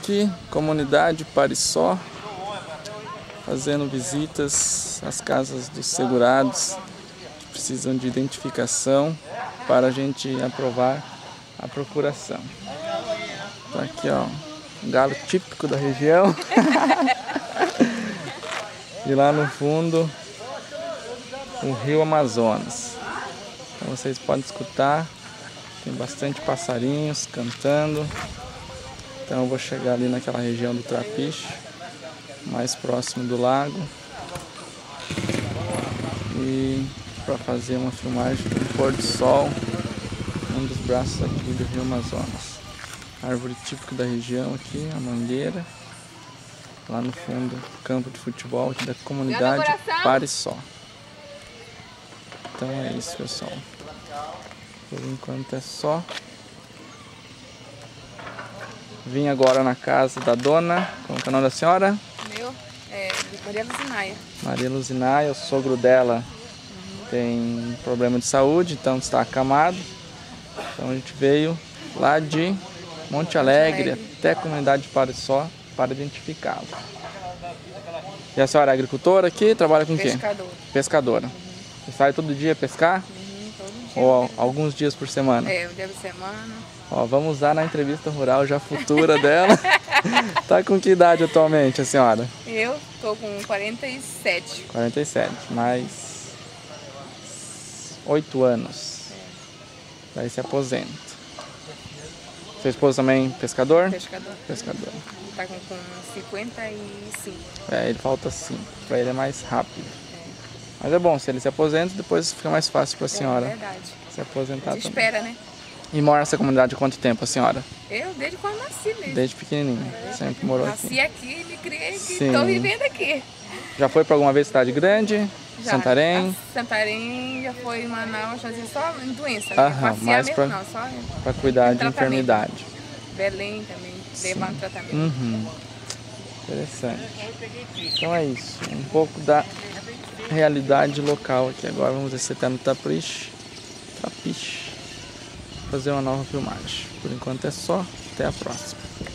Aqui, comunidade Parisó, fazendo visitas às casas dos segurados que precisam de identificação para a gente aprovar a procuração. Tá aqui, ó, um galo típico da região. E lá no fundo, o rio Amazonas. Então vocês podem escutar, tem bastante passarinhos cantando. Então eu vou chegar ali naquela região do Trapiche, mais próximo do lago, e para fazer uma filmagem do pôr do sol, um dos braços aqui do rio Amazonas. Árvore típica da região aqui, a mangueira. Lá no fundo, campo de futebol aqui da comunidade Parisó. Então é isso, pessoal. Por enquanto é só. Vim agora na casa da dona. Como é o nome da senhora? Meu é Maria Luzinaia. Maria Luzinaia, o sogro dela tem problema de saúde, então está acamado. Então a gente veio lá de Monte Alegre até a comunidade de Parisó para identificá-lo. E a senhora é agricultora aqui? Trabalha com o quê? Pescadora. Pescadora. Você sai todo dia pescar? Todo dia. Ou alguns dias por semana? É, um dia por semana. Ó, vamos usar na entrevista rural já futura dela. Tá com que idade atualmente a senhora? Eu tô com 47. 47, mais 8 anos. Daí se aposenta. Seu esposo também pescador? Pescador. Pescador. Ele tá com 55. É, ele falta 5. Pra ele é mais rápido. Mas é bom, se ele se aposenta, depois fica mais fácil pra senhora É verdade. se aposentar também. Espera, né? E mora nessa comunidade há quanto tempo a senhora? Eu desde quando nasci mesmo. Desde pequenininho, sempre morou aqui. Nasci aqui, me criei aqui, Sim. tô vivendo aqui. Já foi pra alguma vez cidade grande? Já. Santarém? Santarém já foi em Manaus, fazer só em doença. Aham, Passear mais mesmo pra- não, só Pra cuidar de tratamento. enfermidade. Belém também, levar no tratamento. Uhum. Interessante. Então é isso, um pouco da realidade local aqui. Agora vamos descer até no Trapiche, fazer uma nova filmagem. Por enquanto é só, até a próxima.